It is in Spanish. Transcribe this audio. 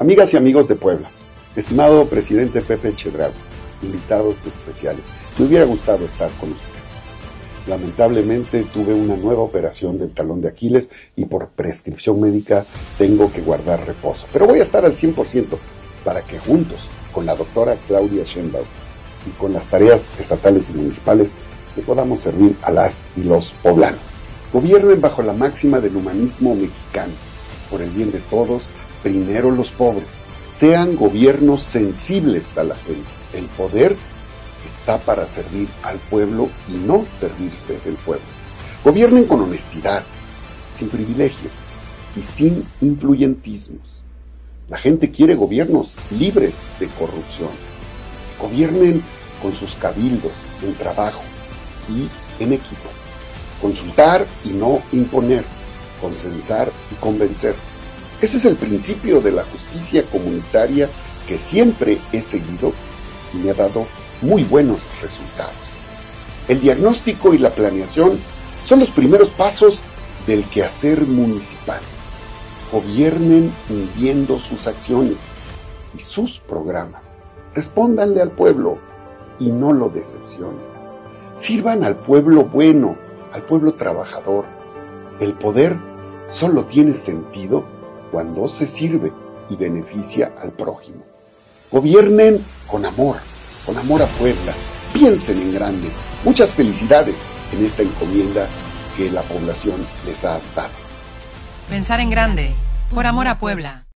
Amigas y amigos de Puebla, estimado presidente Pepe Chedraui, invitados especiales, me hubiera gustado estar con ustedes. Lamentablemente tuve una nueva operación del talón de Aquiles y por prescripción médica tengo que guardar reposo. Pero voy a estar al 100% para que juntos, con la doctora Claudia Sheinbaum y con las tareas estatales y municipales, le podamos servir a las y los poblanos. Gobiernen bajo la máxima del humanismo mexicano. Por el bien de todos, primero los pobres. Sean gobiernos sensibles a la gente. El poder está para servir al pueblo y no servirse del pueblo. Gobiernen con honestidad, sin privilegios y sin influyentismos. La gente quiere gobiernos libres de corrupción. Gobiernen con sus cabildos, en trabajo y en equipo. Consultar y no imponer, consensar y convencer. Ese es el principio de la justicia comunitaria que siempre he seguido y me ha dado muy buenos resultados. El diagnóstico y la planeación son los primeros pasos del quehacer municipal. Gobiernen midiendo sus acciones y sus programas. Respóndanle al pueblo y no lo decepcionen. Sirvan al pueblo bueno, al pueblo trabajador. El poder solo tiene sentido cuando se sirve y beneficia al prójimo. Gobiernen con amor a Puebla. Piensen en grande. Muchas felicidades en esta encomienda que la población les ha dado. Pensar en grande, por amor a Puebla.